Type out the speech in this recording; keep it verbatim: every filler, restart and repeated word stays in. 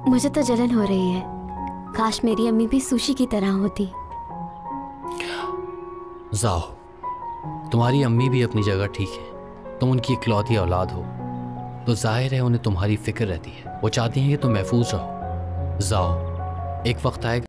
मुझे तो जलन हो रही है। काश मेरी अम्मी भी सुशी की तरह होती। जाओ, तुम्हारी अम्मी भी अपनी जगह ठीक है। तुम उनकी इकलौती औलाद हो तो जाहिर है उन्हें तुम्हारी फिक्र रहती है। वो चाहती हैं कि तुम महफूज रहो। जाओ, एक वक्त आएगा